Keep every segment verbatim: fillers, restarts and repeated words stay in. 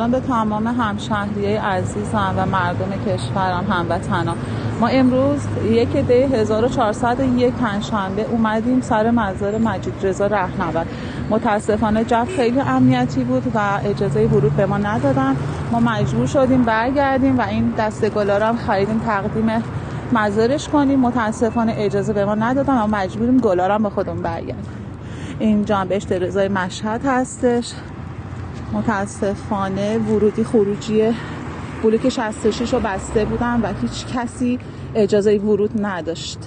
سلام به تمام همشهریای عزیزم و مردم کشورم، هموطنان. ما امروز یک دی هزار و چهارصد و یک پنجشنبه اومدیم سر مزار مجید رضا رهنورد. متاسفانه جو خیلی امنیتی بود و اجازه ورود به ما ندادن. ما مجبور شدیم برگردیم و این دسته گلا رو هم خریدیم تقدیم مزارش کنیم. متاسفانه اجازه به ما ندادن و مجبوریم گلا رو هم به خودمون برگردیم. این جنبش رضای مشهد هستش. متاسفانه ورودی خروجی بلوک شصت و شش رو بسته بودن و هیچ کسی اجازه ورود نداشت.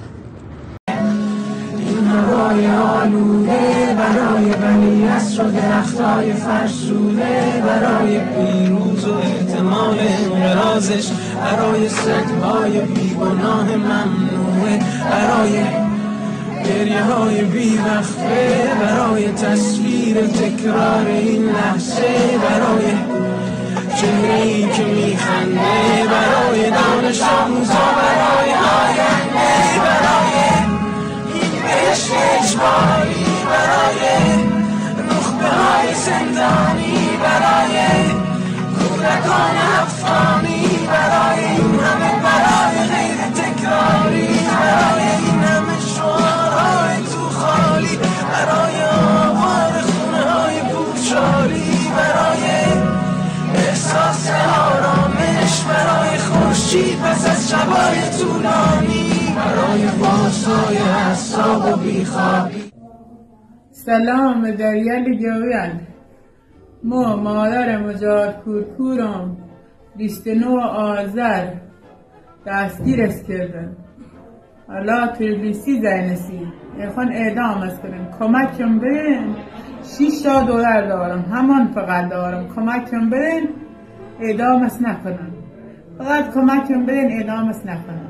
این هوای آلوده برای بنی عصر و درختای فرسوده، برای پیروز و احتمال انقراضش، برای سگهای بیگناه ممنوعه، برای گریه های بی وقفه، برای تصویر تکرار این لحظه، برای چهره‌ای که میخنده، برای دانش آموزا، برای آینده، برای این بهشت اجباری، برای نخبه های زندانی، برای کودکان افغانی، برای این همه برای غیر تکراری، برای این همه شعارهای تو خالی، برای آوار خونه های پوچالی، برای احساس آرامش، برای خورشید پس از شبای طولانی، برای بازهای اعصاب و بیخوابی. سلام دریال جویل. ما مادر مجاد کورکورم بیست و نه آذر دستگیرش کردن. حالا تبلیسی زینسی ایخوان اعدام است کردن. کمکم برین. شیش تا دلار دارم، همان فقط دارم. کمکم برین اعدام است نکنن. فقط کمکم برین اعدام است نکنن.